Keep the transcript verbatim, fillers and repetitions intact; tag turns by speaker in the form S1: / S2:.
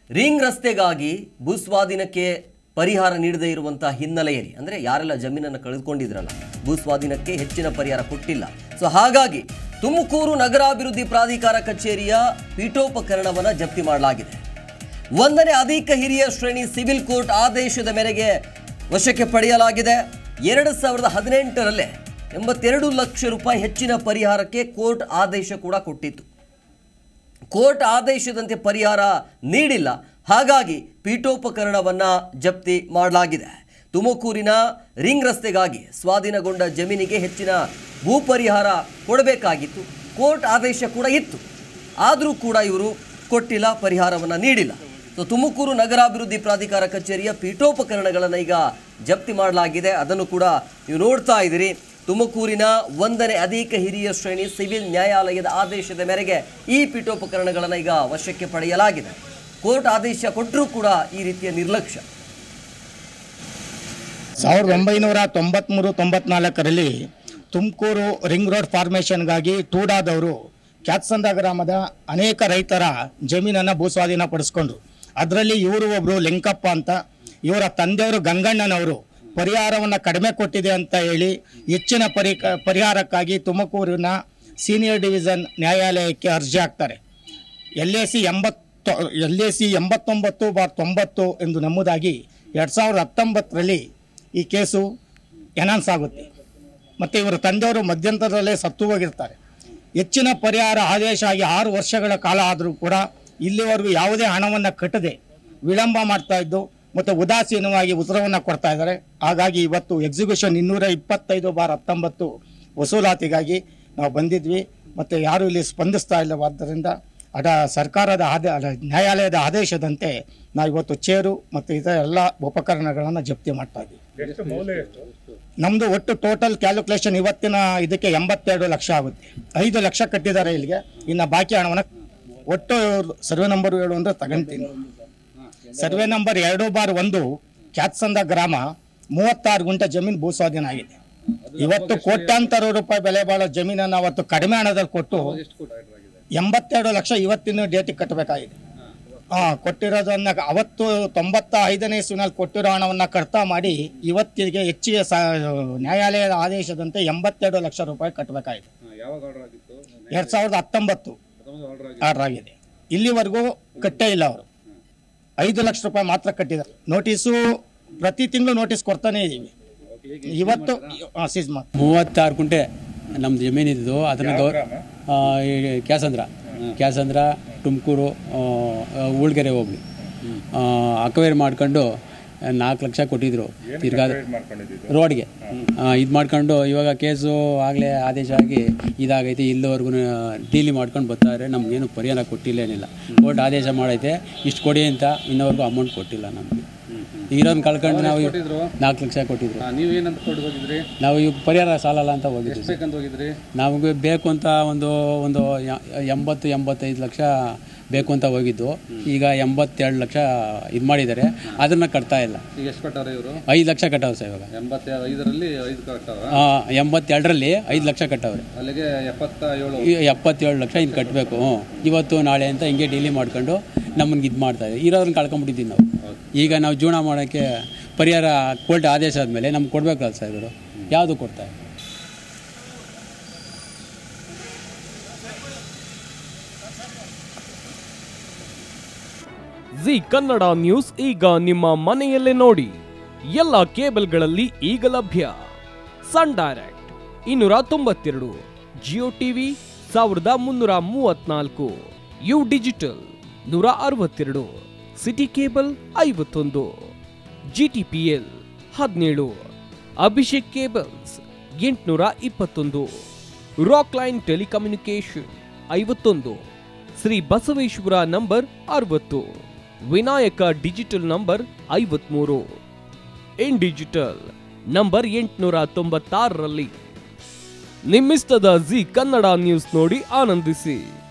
S1: Ring ರಸ್ತೆಗಾಗಿ ಭೂಸ್ವಾಧೀನಕ್ಕೆ ಪರಿಹಾರ ನೀಡದೇ ಇರುವಂತಹ ಹಿನ್ನೆಲೆಯಲ್ಲಿ ಅಂದರೆ ಯಾರೆಲ್ಲ ಜಮೀನನ್ನು ಕಳೆದುಕೊಂಡಿದ್ರಲ್ಲ ಭೂಸ್ವಾಧೀನಕ್ಕೆ ಹೆಚ್ಚಿನ ಪರಿಹಾರ ಕೊಟ್ಟಿಲ್ಲ. ಸೊ ಹಾಗಾಗಿ ತುಮಕೂರು ನಗರಾಭಿವೃದ್ಧಿ ಪ್ರಾಧಿಕಾರ ಕಚೇರಿಯ ಪೀಠೋಪಕರಣವನ್ನು ಜಪ್ತಿ ಮಾಡಲಾಗಿದೆ. ಒಂದನೇ ಅಧಿಕ ಹಿರಿಯ ಶ್ರೇಣಿ ಸಿವಿಲ್ ಕೋರ್ಟ್ ಆದೇಶದ ಮೇರೆಗೆ ವಶಕ್ಕೆ ಪಡೆಯಲಾಗಿದೆ. ಎರಡು ಸಾವಿರದ ಹದಿನೆಂಟರಲ್ಲೇ ಎಂಬತ್ತೆರಡು ಲಕ್ಷ ರೂಪಾಯಿ ಹೆಚ್ಚಿನ ಪರಿಹಾರಕ್ಕೆ ಕೋರ್ಟ್ ಆದೇಶ ಕೂಡ ಕೊಟ್ಟಿತ್ತು. ಕೋರ್ಟ್ ಆದೇಶದಂತೆ ಪರಿಹಾರ ನೀಡಿಲ್ಲ. ಹಾಗಾಗಿ ಪೀಠೋಪಕರಣವನ್ನು ಜಪ್ತಿ ಮಾಡಲಾಗಿದೆ. ತುಮಕೂರಿನ ರಿಂಗ್ ರಸ್ತೆಗಾಗಿ ಸ್ವಾಧೀನಗೊಂಡ ಜಮೀನಿಗೆ ಹೆಚ್ಚಿನ ಭೂ ಪರಿಹಾರ ಕೊಡಬೇಕಾಗಿತ್ತು. ಕೋರ್ಟ್ ಆದೇಶ ಕೂಡ ಇತ್ತು, ಆದರೂ ಕೂಡ ಇವರು ಕೊಟ್ಟಿಲ್ಲ, ಪರಿಹಾರವನ್ನು ನೀಡಿಲ್ಲ. ಸೊ ತುಮಕೂರು ನಗರಾಭಿವೃದ್ಧಿ ಪ್ರಾಧಿಕಾರ ಕಚೇರಿಯ ಪೀಠೋಪಕರಣಗಳನ್ನು ಈಗ ಜಪ್ತಿ ಮಾಡಲಾಗಿದೆ. ಅದನ್ನು ಕೂಡ ನೀವು ನೋಡ್ತಾ ಇದ್ದೀರಿ. ತುಮಕೂರಿನ ಒಂದನೇ ಅಧಿಕ ಹಿರಿಯ ಶ್ರೇಣಿ ಸಿವಿಲ್ ನ್ಯಾಯಾಲಯದ ಆದೇಶದ ಮೇರೆಗೆ ಈ ಪೀಠೋಪಕರಣಗಳನ್ನು ಈಗ ವಶಕ್ಕೆ ಪಡೆಯಲಾಗಿದೆ. ಕೋರ್ಟ್ ಆದೇಶ ಕೊಟ್ಟರೂ ಕೂಡ ಈ ರೀತಿಯ ನಿರ್ಲಕ್ಷ್ಯ.
S2: ಸಾವಿರದ ಒಂಬೈನೂರ ತೊಂಬತ್ಮೂರು ತೊಂಬತ್ನಾಲ್ಕರಲ್ಲಿ ತುಮಕೂರು ರಿಂಗ್ ರೋಡ್ ಫಾರ್ಮೇಷನ್ಗಾಗಿ ಟೂಡಾದವರು ಕ್ಯಾತ್ಸಂದ್ರ ಗ್ರಾಮದ ಅನೇಕ ರೈತರ ಜಮೀನನ್ನು ಭೂಸ್ವಾಧೀನ ಪಡಿಸ್ಕೊಂಡ್ರು. ಅದರಲ್ಲಿ ಇವರು ಒಬ್ಬರು ಲಿಂಕಪ್ಪ ಅಂತ, ಇವರ ತಂದೆಯವರು ಗಂಗಣ್ಣನವರು ಪರಿಹಾರವನ್ನು ಕಡಿಮೆ ಕೊಟ್ಟಿದೆ ಅಂತ ಹೇಳಿ ಹೆಚ್ಚಿನ ಪರಿ ಪರಿಹಾರಕ್ಕಾಗಿ ತುಮಕೂರಿನ ಸೀನಿಯರ್ ಡಿವಿಷನ್ ನ್ಯಾಯಾಲಯಕ್ಕೆ ಅರ್ಜಿ ಹಾಕ್ತಾರೆ. ಎಲ್ ಎ ಸಿ ಎಂಬತ್ತು ಎಲ್ ಎ ಸಿ ಎಂಬತ್ತೊಂಬತ್ತು ಬಾರ್ ತೊಂಬತ್ತು ಎಂದು ನಮೂದಾಗಿ ಎರಡು ಸಾವಿರದ ಹತ್ತೊಂಬತ್ತರಲ್ಲಿ ಈ ಕೇಸು ಎನಾನ್ಸ್ ಆಗುತ್ತೆ. ಮತ್ತು ಇವರ ತಂದೆಯವರು ಮಧ್ಯಂತರದಲ್ಲೇ ಸತ್ತು ಹೋಗಿರ್ತಾರೆ. ಹೆಚ್ಚಿನ ಪರಿಹಾರ ಆದೇಶ ಆಗಿ ಆರು ವರ್ಷಗಳ ಕಾಲ ಆದರೂ ಕೂಡ ಇಲ್ಲಿವರೆಗೂ ಯಾವುದೇ ಹಣವನ್ನು ಕಟ್ಟದೆ ವಿಳಂಬ ಮಾಡ್ತಾ ಇದ್ದು ಮತ್ತು ಉದಾಸೀನವಾಗಿ ಉತ್ತರವನ್ನು ಕೊಡ್ತಾ ಇದ್ದಾರೆ. ಹಾಗಾಗಿ ಇವತ್ತು ಎಕ್ಸಿಕ್ಯೂಷನ್ ಇನ್ನೂರ ಇಪ್ಪತ್ತೈದು ಬಾರ್ ಹತ್ತೊಂಬತ್ತು ವಸೂಲಾತಿಗಾಗಿ ನಾವು ಬಂದಿದ್ವಿ ಮತ್ತು ಯಾರೂ ಇಲ್ಲಿ ಸ್ಪಂದಿಸ್ತಾ ಇಲ್ಲವಾದ್ದರಿಂದ ಅಡ ಸರ್ಕಾರದ ಆದೇ ನ್ಯಾಯಾಲಯದ ಆದೇಶದಂತೆ ನಾವು ಇವತ್ತು ಚೇರು ಮತ್ತು ಇತರ ಎಲ್ಲ ಉಪಕರಣಗಳನ್ನು ಜಪ್ತಿ ಮಾಡ್ತಾ ಇದ್ದೀವಿ. ನಮ್ಮದು ಒಟ್ಟು ಟೋಟಲ್ ಕ್ಯಾಲ್ಕುಲೇಷನ್ ಇವತ್ತಿನ ಇದಕ್ಕೆ ಎಂಬತ್ತೆರಡು ಲಕ್ಷ ಆಗುತ್ತೆ. ಐದು ಲಕ್ಷ ಕಟ್ಟಿದ್ದಾರೆ ಇಲ್ಲಿಗೆ, ಇನ್ನು ಬಾಕಿ ಹಣವನ್ನು ಒಟ್ಟು ಸರ್ವೆ ನಂಬರ್ ಏಳು ಅಂದರೆ ತಗೊಂತೀನಿ. ಸರ್ವೆ ನಂಬರ್ ಎರಡು ಬಾರ್ ಒಂದು ಕ್ಯಾತ್ಸಂದ್ರ ಗ್ರಾಮ ಮೂವತ್ತಾರು ಗುಂಟೆ ಜಮೀನು ಭೂಸ್ವಾಧೀನ ಆಗಿದೆ. ಇವತ್ತು ಕೋಟ್ಯಾಂತರ ರೂಪಾಯಿ ಬೆಲೆ ಬಾಳೋ ಜಮೀನನ್ನು ಅವತ್ತು ಕಡಿಮೆ ಹಣದಲ್ಲಿ ಕೊಟ್ಟು ಎಂಬತ್ತೆರಡು ಲಕ್ಷ ಇವತ್ತಿನ ಡೇಟಿಗೆ ಕಟ್ಟಬೇಕಾಗಿದೆ. ಹಾಂ, ಕೊಟ್ಟಿರೋದನ್ನು ಅವತ್ತು ತೊಂಬತ್ತ ಐದನೇ ಇಸ್ವಿನಲ್ಲಿ ಕೊಟ್ಟಿರೋ ಹಣವನ್ನು ಕಡ್ತಾ ಮಾಡಿ ಇವತ್ತಿಗೆ ಹೆಚ್ಚಿಗೆ ಸ ನ್ಯಾಯಾಲಯದ ಆದೇಶದಂತೆ ಎಂಬತ್ತೆರಡು ಲಕ್ಷ ರೂಪಾಯಿ ಕಟ್ಟಬೇಕಾಗಿದೆ. ಎರಡು ಸಾವಿರದ ಹತ್ತೊಂಬತ್ತು ಆರ್ಡರ್ ಆಗಿದೆ. ಇಲ್ಲಿವರೆಗೂ ಕಟ್ಟೇ ಇಲ್ಲ. ಅವರು ಐದು ಲಕ್ಷ ರೂಪಾಯಿ ಮಾತ್ರ ಕಟ್ಟಿದ್ದಾರೆ. ನೋಟಿಸು ಪ್ರತಿ ತಿಂಗಳು ನೋಟಿಸ್ ಕೊಡ್ತಾನೆ ಇದ್ದೀವಿ. ಇವತ್ತು ಸೀಸ್ ಮಾಡಿ
S3: ಮೂವತ್ತಾರು ಕುಂಟೆ ನಮ್ದು ಜಮೀನಿದ್ದು ಅದನ್ನು ಗೌ ಕ್ಯಾಸಂದ್ರ ಕ್ಯಾಸಂದ್ರ ತುಮಕೂರು ಊಳ್ಗೆರೆ ಹೋಗ್ಲಿ ಅಕ್ವೈರ್ ಮಾಡ್ಕೊಂಡು ನಾಲ್ಕು ಲಕ್ಷ ಕೊಟ್ಟಿದ್ರು. ತಿರ್ಗಾ ರೋಡ್ಗೆ ಇದು ಮಾಡ್ಕೊಂಡು ಇವಾಗ ಕೇಸು ಆಗಲೇ ಆದೇಶ ಆಗಿ ಇದಾಗೈತೆ. ಇಲ್ಲಿವರೆಗೂ ಡೀಲಿ ಮಾಡ್ಕೊಂಡು ಬರ್ತಾರೆ. ನಮಗೇನು ಪರಿಹಾರ ಕೊಟ್ಟಿಲ್ಲ, ಏನಿಲ್ಲ. ಕೋರ್ಟ್ ಆದೇಶ ಮಾಡೈತೆ ಇಷ್ಟು ಕೊಡಿ ಅಂತ, ಇನ್ನವರೆಗೂ ಅಮೌಂಟ್ ಕೊಟ್ಟಿಲ್ಲ ನಮಗೆ. ಇರೋದನ್ನ ಕಳ್ಕೊಂಡು ನಾವು ನಾಲ್ಕು ಲಕ್ಷ ಕೊಟ್ಟಿದ್ರು.
S4: ನೀವೇನಂತ ಕೊಟ್ಟು ಹೋಗಿದ್ರಿ?
S3: ನಾವು ಈಗ ಪರಿಹಾರ ಸಾಲಲ್ಲ ಅಂತ ಹೋಗಿದ್ವಿ. ನಮಗೆ ಬೇಕು ಅಂತ ಒಂದು ಒಂದು ಎಂಬತ್ತು ಎಂಬತ್ತೈದು ಲಕ್ಷ ಬೇಕು ಅಂತ ಹೋಗಿದ್ದು. ಈಗ ಎಂಬತ್ತೆರಡು ಲಕ್ಷ ಇದು ಮಾಡಿದ್ದಾರೆ, ಅದನ್ನ ಕಟ್ತಾ ಇಲ್ಲ.
S4: ಈಗ ಎಷ್ಟು ಕಟ್ಟಾರೆ ಇವರು?
S3: ಐದು ಲಕ್ಷ ಕಟ್ಟವ್ರೆ ಸರ್. ಇವಾಗ
S4: ಎಂಬತ್ತೈದರಲ್ಲಿ ಐದು ಕಟ್ಟವ್ರೆ.
S3: ಹಾಂ, ಎಂಬತ್ತೆರಡರಲ್ಲಿ ಐದು ಲಕ್ಷ ಕಟ್ಟವ್ರೆ.
S4: ಅಲ್ಲಿಗೆ ಎಪ್ಪತ್ತ ಏಳು
S3: ಎಪ್ಪತ್ತೇಳು ಲಕ್ಷ ಇನ್ನು ಕಟ್ಟಬೇಕು. ಇವತ್ತು ನಾಳೆ ಅಂತ ಹಿಂಗೆ ಡೀಲಿ ಮಾಡ್ಕೊಂಡು ನಮ್ಮನ್ಗೆ ಇದು ಮಾಡ್ತಾ ಇದ್ದೀವಿ. ಇರೋದನ್ನ ಕಳ್ಕೊಂಬಿಟ್ಟಿದ್ದೀವಿ ನಾವು. ಈಗ ನಾವು ಜೀವನ ಮಾಡೋಕ್ಕೆ ಪರಿಹಾರ ಕೋರ್ಟ್ ಆದೇಶ ಆದಮೇಲೆ ನಮ್ಗೆ ಕೊಡಬೇಕಲ್ಲ ಸರ್, ಇವರು ಯಾವುದು ಕೊಡ್ತಾರೆ.
S5: ಜಿ ಕನ್ನಡ ನ್ಯೂಸ್ ಈಗ ನಿಮ್ಮ ಮನೆಯಲ್ಲೇ ನೋಡಿ. ಎಲ್ಲ ಕೇಬಲ್ಗಳಲ್ಲಿ ಈಗ ಲಭ್ಯ. ಸನ್ ಡೈರೆಕ್ಟ್ ಇನ್ನೂರ ತೊಂಬತ್ತೆರಡು, ಜಿಯೋ ಟಿವಿ ಸಾವಿರದ ಮುನ್ನೂರ ಮೂವತ್ನಾಲ್ಕು, ಯು ಡಿಜಿಟಲ್ ನೂರ ಅರವತ್ತೆರಡು, ಸಿಟಿ ಕೇಬಲ್ ಐವತ್ತೊಂದು, ಜಿಟಿಪಿಎಲ್ ಹದಿನೇಳು, ಅಭಿಷೇಕ್ ಕೇಬಲ್ಸ್ ಎಂಟುನೂರ ಇಪ್ಪತ್ತೊಂದು, ರಾಕ್ ಲೈನ್ ಟೆಲಿಕಮ್ಯುನಿಕೇಶನ್ ಐವತ್ತೊಂದು, ಶ್ರೀ ಬಸವೇಶ್ವರ ನಂಬರ್ ಅರವತ್ತು, ವಿನಾಯಕ ಡಿಜಿಟಲ್ ನಂಬರ್ ಐವತ್ಮೂರು, ಇನ್ ಡಿಜಿಟಲ್ ನಂಬರ್ ಎಂಟುನೂರ ತೊಂಬತ್ತಾರರಲ್ಲಿ. ನಿಮ್ಮಿಸ್ತದ ಜಿ ಕನ್ನಡ ನ್ಯೂಸ್ ನೋಡಿ ಆನಂದಿಸಿ.